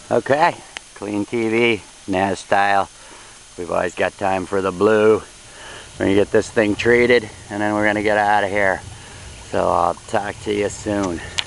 Okay, clean TV, NAS style. We've always got time for the blue. We're gonna get this thing treated and then we're gonna get out of here. So I'll talk to you soon.